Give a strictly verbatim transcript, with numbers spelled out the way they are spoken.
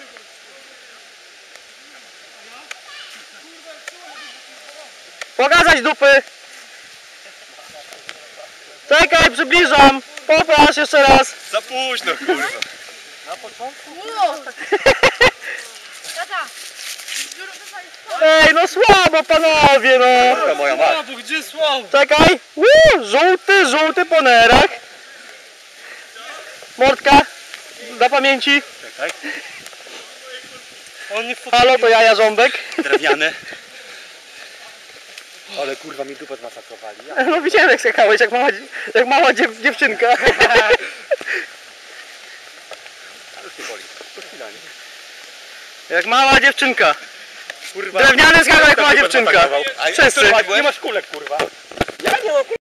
Pokazać dupy! Czekaj, przybliżam! Popatrz jeszcze raz! Za późno, kurwa! Na początku? Tata! Ej, no słabo panowie, no! Moja mać. Słabo, gdzie słabo? Czekaj! Uuu, żółty, żółty po nerach! Mordka! Dla pamięci! Czekaj. On nie w Halo, to jaja ząbek. Drewniany. Ale kurwa mi dupę zmasakowali. Ja. No widziałem jak skakałeś, jak mała, jak mała dziew, dziewczynka. Ale już nie boli. To chwila, nie? Jak mała dziewczynka. Kurwa. Drewniany skakał jak mała dziewczynka. A Wszyscy. nie masz kulek, kurwa. Ja nie mam kulek.